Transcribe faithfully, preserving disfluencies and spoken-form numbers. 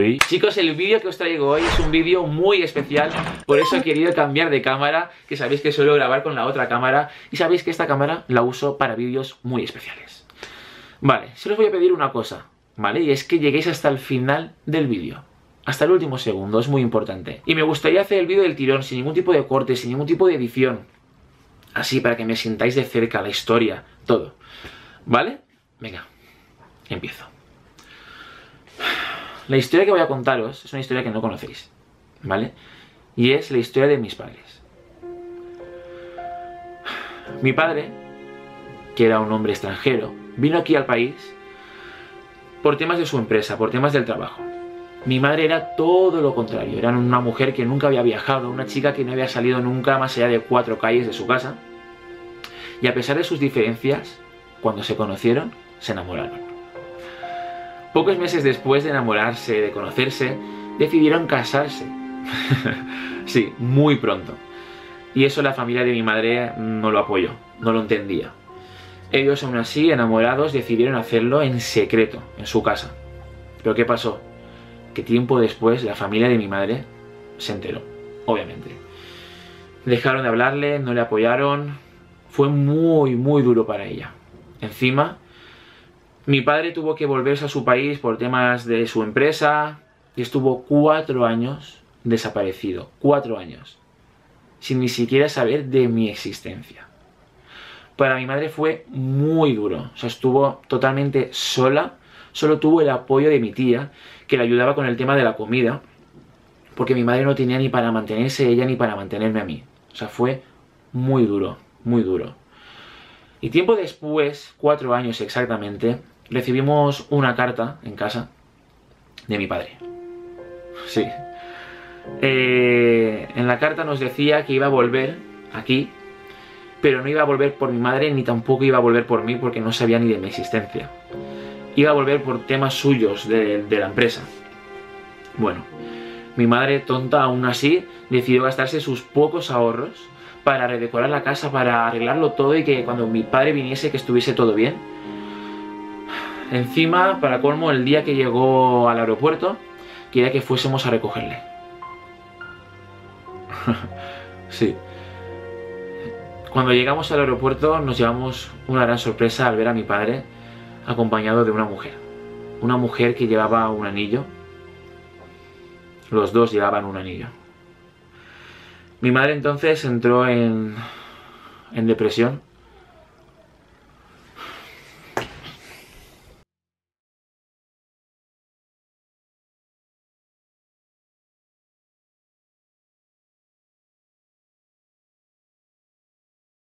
hoy. Chicos, el vídeo que os traigo hoy es un vídeo muy especial, por eso he querido cambiar de cámara, que sabéis que suelo grabar con la otra cámara, y sabéis que esta cámara la uso para vídeos muy especiales. Vale, solo os voy a pedir una cosa, ¿vale? Y es que lleguéis hasta el final del vídeo. Hasta el último segundo, es muy importante. Y me gustaría hacer el vídeo del tirón, sin ningún tipo de corte, sin ningún tipo de edición. Así, para que me sintáis de cerca, la historia, todo. ¿Vale? Venga, empiezo. La historia que voy a contaros es una historia que no conocéis, ¿vale? Y es la historia de mis padres. Mi padre, que era un hombre extranjero, vino aquí al país por temas de su empresa, por temas del trabajo. Mi madre era todo lo contrario, era una mujer que nunca había viajado, una chica que no había salido nunca más allá de cuatro calles de su casa. Y a pesar de sus diferencias, cuando se conocieron, se enamoraron. Pocos meses después de enamorarse, de conocerse, decidieron casarse. Sí, muy pronto. Y eso la familia de mi madre no lo apoyó, no lo entendía. Ellos aún así, enamorados, decidieron hacerlo en secreto, en su casa. ¿Pero qué pasó? Que tiempo después la familia de mi madre se enteró, obviamente. Dejaron de hablarle, no le apoyaron. Fue muy, muy duro para ella. Encima, mi padre tuvo que volverse a su país por temas de su empresa y estuvo cuatro años desaparecido. Cuatro años. Sin ni siquiera saber de mi existencia. Para mi madre fue muy duro. O sea, estuvo totalmente sola. Solo tuvo el apoyo de mi tía, que le ayudaba con el tema de la comida, porque mi madre no tenía ni para mantenerse ella ni para mantenerme a mí. O sea, fue muy duro, muy duro. Y tiempo después, cuatro años exactamente, recibimos una carta en casa de mi padre. Sí. Eh, en la carta nos decía que iba a volver aquí, pero no iba a volver por mi madre ni tampoco iba a volver por mí porque no sabía ni de mi existencia. Iba a volver por temas suyos de, de la empresa. Bueno, mi madre, tonta aún así, decidió gastarse sus pocos ahorros para redecorar la casa, para arreglarlo todo y que cuando mi padre viniese que estuviese todo bien. Encima, para colmo, el día que llegó al aeropuerto, quería que fuésemos a recogerle. Sí. Cuando llegamos al aeropuerto nos llevamos una gran sorpresa al ver a mi padre acompañado de una mujer. Una mujer que llevaba un anillo. Los dos llevaban un anillo. Mi madre entonces entró en, en depresión,